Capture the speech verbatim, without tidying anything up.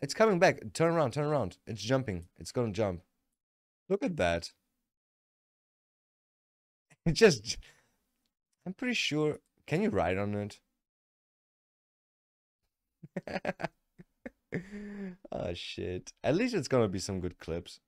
It's coming back. Turn around, turn around. It's jumping. It's gonna jump. Look at that. It just... I'm pretty sure... Can you ride on it? Oh, shit. At least it's gonna be some good clips.